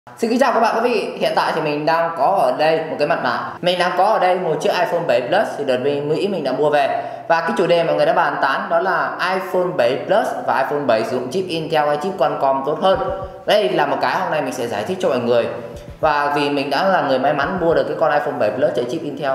Xin kính chào các bạn quý vị. Hiện tại thì mình đang có ở đây một cái mặt nạ. Mình đang có ở đây một chiếc iPhone 7 Plus thì đợt Mỹ mình đã mua về. Và cái chủ đề mọi người đã bàn tán đó là iPhone 7 Plus và iPhone 7 sử dụng chip Intel hay chip Qualcomm tốt hơn. Đây là một cái hôm nay mình sẽ giải thích cho mọi người. Và vì mình đã là người may mắn mua được cái con iPhone 7 Plus chạy chip Intel.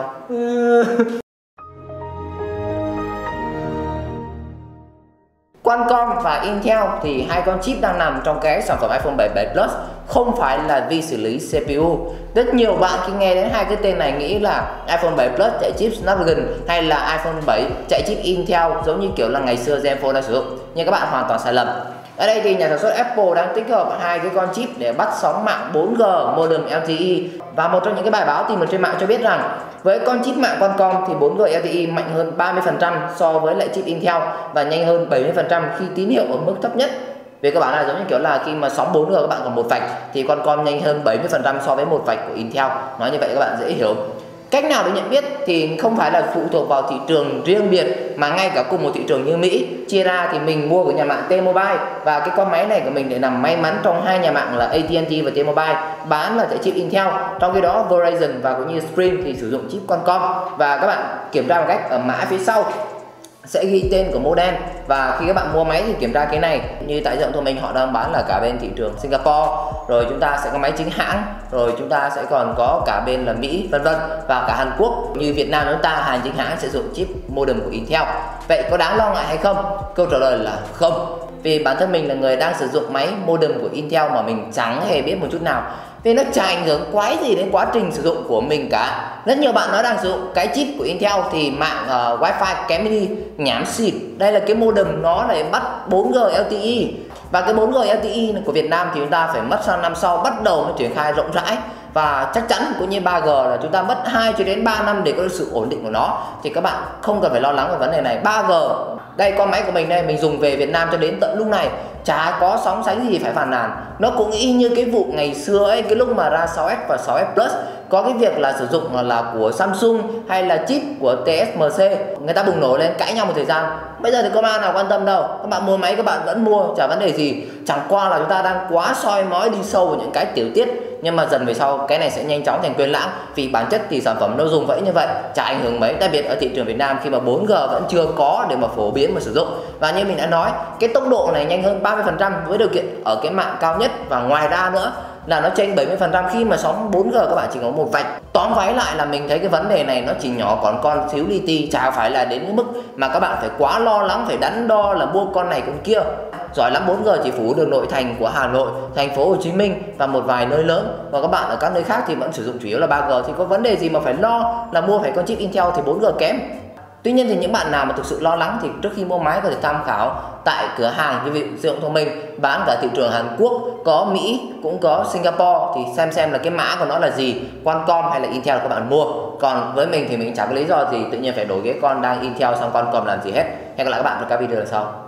Qualcomm và Intel thì hai con chip đang nằm trong cái sản phẩm iPhone 7 Plus không phải là vi xử lý CPU. Rất nhiều bạn khi nghe đến hai cái tên này nghĩ là iPhone 7 Plus chạy chip Snapdragon hay là iPhone 7 chạy chip Intel giống như kiểu là ngày xưa Zenfone đang sử dụng. Nhưng các bạn hoàn toàn sai lầm. Ở đây thì nhà sản xuất Apple đang tích hợp hai cái con chip để bắt sóng mạng 4G modem LTE. Và một trong những cái bài báo tìm được trên mạng cho biết rằng với con chip mạng Qualcomm thì 4G LTE mạnh hơn 30% so với lại chip Intel và nhanh hơn 70% khi tín hiệu ở mức thấp nhất. Về cơ bản là giống như kiểu là khi mà sóng 4G các bạn còn một vạch thì Qualcomm nhanh hơn 70% so với một vạch của Intel. Nói như vậy các bạn dễ hiểu. Cách nào để nhận biết thì không phải là phụ thuộc vào thị trường riêng biệt mà ngay cả cùng một thị trường như Mỹ chia ra thì mình mua của nhà mạng T-Mobile và cái con máy này của mình để nằm may mắn trong hai nhà mạng là AT&T và T-Mobile bán là chạy chip Intel, trong khi đó Verizon và cũng như Sprint thì sử dụng chip Qualcomm. Và các bạn kiểm tra một cách ở mã phía sau sẽ ghi tên của model và khi các bạn mua máy thì kiểm tra cái này. Như tại Dượng Thông Minh họ đang bán là cả bên thị trường Singapore, rồi chúng ta sẽ có máy chính hãng, rồi chúng ta sẽ còn có cả bên là Mỹ vân vân và cả Hàn Quốc. Như Việt Nam chúng ta hàng chính hãng sẽ dùng chip modem của Intel. Vậy có đáng lo ngại hay không? Câu trả lời là không. Vì bản thân mình là người đang sử dụng máy modem của Intel mà mình chẳng hề biết một chút nào. Vì nó chả ảnh hưởng quái gì đến quá trình sử dụng của mình cả. Rất nhiều bạn nói đang sử dụng cái chip của Intel thì mạng Wi-Fi kém đi, nhảm xịt. Đây là cái modem nó lại bắt 4G LTE. Và cái 4G LTE của Việt Nam thì chúng ta phải mất sang năm sau bắt đầu mới triển khai rộng rãi. Và chắc chắn cũng như 3G là chúng ta mất 2 cho đến 3 năm để có được sự ổn định của nó. Thì các bạn không cần phải lo lắng về vấn đề này. 3G, đây con máy của mình đây, mình dùng về Việt Nam cho đến tận lúc này chả có sóng sánh gì phải phàn nàn. Nó cũng y như cái vụ ngày xưa ấy, cái lúc mà ra 6S và 6S Plus có cái việc là sử dụng là của Samsung hay là chip của TSMC, người ta bùng nổ lên cãi nhau một thời gian. Bây giờ thì có ai nào quan tâm đâu, các bạn mua máy các bạn vẫn mua, chả vấn đề gì. Chẳng qua là chúng ta đang quá soi mói đi sâu vào những cái tiểu tiết, nhưng mà dần về sau cái này sẽ nhanh chóng thành quên lãng. Vì bản chất thì sản phẩm nó dùng vậy như vậy, chả ảnh hưởng mấy, đặc biệt ở thị trường Việt Nam khi mà 4G vẫn chưa có để mà phổ biến mà sử dụng. Và như mình đã nói, cái tốc độ này nhanh hơn 30% với điều kiện ở cái mạng cao nhất, và ngoài ra nữa là nó trên 70% khi mà sóng 4G các bạn chỉ có một vạch. Tóm váy lại là mình thấy cái vấn đề này nó chỉ nhỏ còn con xíu li ti, chả phải là đến cái mức mà các bạn phải quá lo lắng, phải đắn đo là mua con này con kia. Giỏi lắm 4G chỉ phủ được nội thành của Hà Nội, thành phố Hồ Chí Minh và một vài nơi lớn, và các bạn ở các nơi khác thì vẫn sử dụng chủ yếu là 3G, thì có vấn đề gì mà phải lo là mua phải con chip Intel thì 4G kém. Tuy nhiên thì những bạn nào mà thực sự lo lắng thì trước khi mua máy có thể tham khảo tại cửa hàng như Dượng Thông Thông Minh bán cả thị trường Hàn Quốc, có Mỹ, cũng có Singapore, thì xem là cái mã của nó là gì, Qualcomm hay là Intel các bạn mua. Còn với mình thì mình chẳng có lý do gì tự nhiên phải đổi cái con đang Intel sang Qualcomm làm gì hết. Hẹn gặp lại các bạn trong các video lần sau.